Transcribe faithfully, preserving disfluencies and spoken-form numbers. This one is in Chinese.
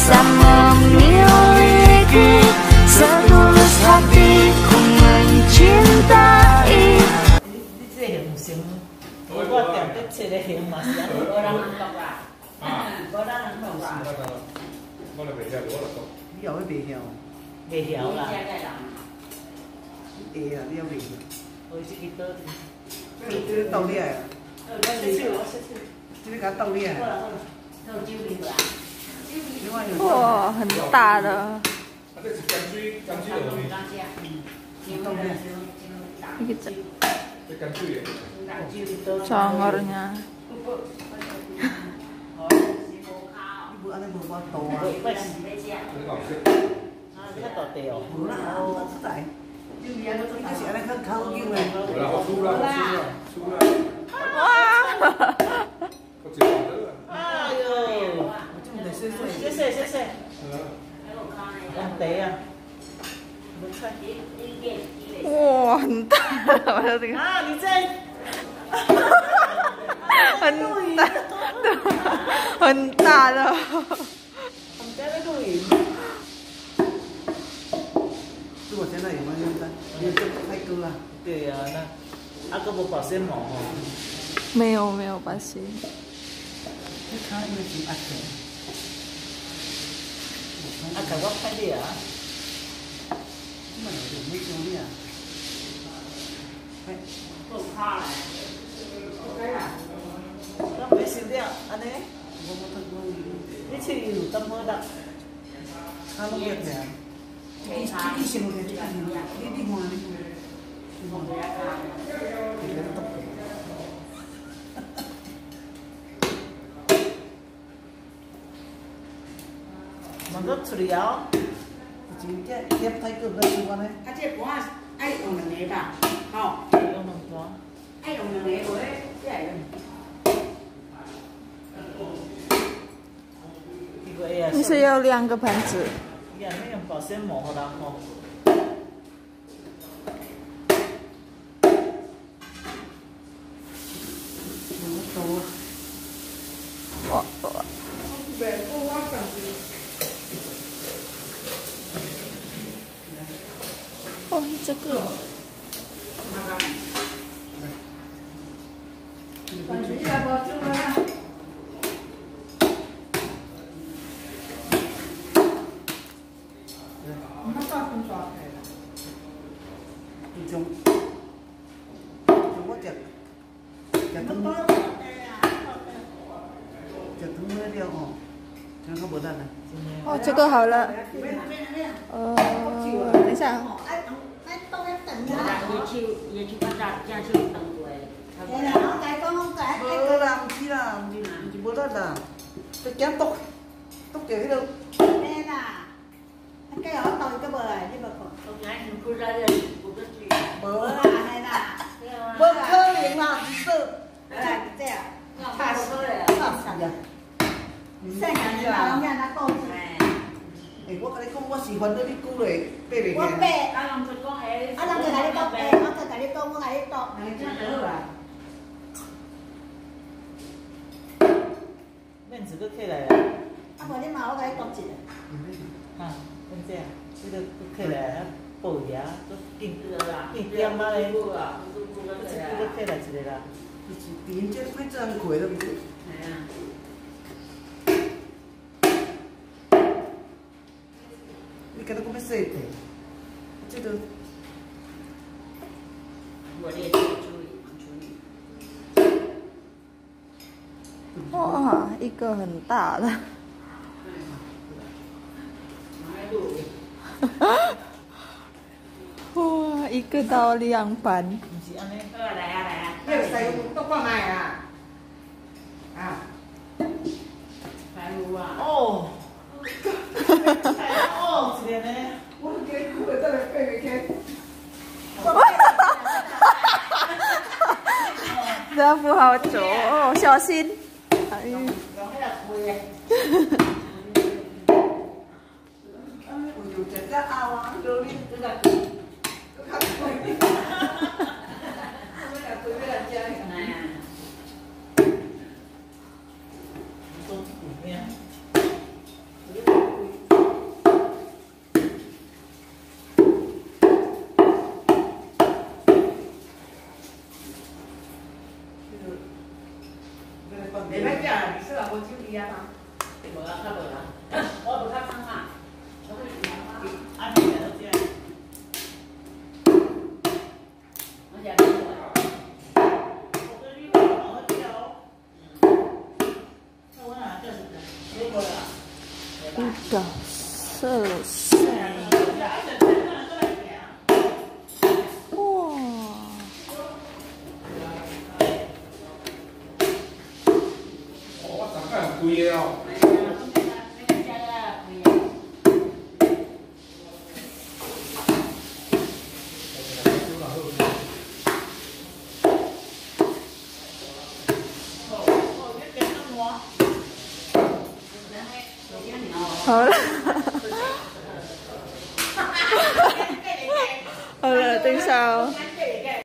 bisa memiliki setulus hatiku mencintai. 你这形成，我点得切的形嘛，是我让人读啊，我让人读啊。 我就未晓，我就读。 你后尾未晓， 未晓啦。 会啊，你还未晓。 我是去倒。 这这倒厉害啊！这个给它倒厉害。 哇，很大的。 啊，这是江水，江水落去。 一个这江水的。 Congornya. Ibu aneh mau buat toa. Cái tọt tiểu. Bữa là ăn tất tại. Cái gì aneh kan kau gitu kan. Bữa là họ su ra, họ su ra, su ra. Có chịu không nữa? Ayo. Xế xế xế xế. Ăn té à? Wow, 很大， 啊，你在。 很大，很大的。 我们家在录影。 如果现在有没有用的？因为这太高了。 对呀，那阿哥不保鲜膜哦。 没有没有保鲜。 他应该是阿克。 阿克我拍的啊。 这么有没修的啊？哎。 我没收掉，安尼。你去有怎么的？ 他弄个啥？你你修的这个，你你看你。 问个出嚟哦。 真正贴太高了，是我呢。 啊，这盘爱用两个吧，吼。 用两盘。 爱用两个，无咧，这系用。 你是要两个盘子？ 呀，你用保鲜膜好啦吼。 我我。哦，这个。 种，我食食汤，食汤那了吼，这个无得啦。 哦，这个好了。呃，等一下。 无啦，唔是啦，唔是，唔是无得啦，这捡剁，剁掉迄个。 咩啦？今日我倒咗未？你咪講。無啦，係啦。 無可能啦，唔得。 係這樣。 差死差死啊！ 細人就講人家講。 誒，我甲你講，我是煩到你久嘞，爬袂起。 我爬。阿林就講係。阿林就甲你講爬，我就甲你講，我甲你講。係真係好啊！ 面子都起来了。 啊，无你嘛，我甲你读一个。 哈，咁这样，这个都起来了，补牙都定定点啊嘞，这个都起来一个啦。 就是连这快这样开都唔得。 系啊。 你今日讲要洗地，这个。 我咧注意注意。 哇，一个很大的。哇，一个到两盘。 唔是安尼。 好啊，来啊来啊。 你使都看卖啊？啊？ 排骨啊。 哦。哦，一个呢。 我给哭了，再来爬袂起。 这不好走哦，小心。 哎呦！ 有只只拗啊，嗰啲嗰個，嗰個開，咁樣佢俾人將。 都裡面。 贵啊嘛。 无啊，较无啊，我无较胖啊，我去安尼来到这。我食你过。我跟你讲，我叫。那我哪叫什么？你过来。 一个色彩。哇！ 哦，我昨天很贵的哦。 好了，好了，等一下哦。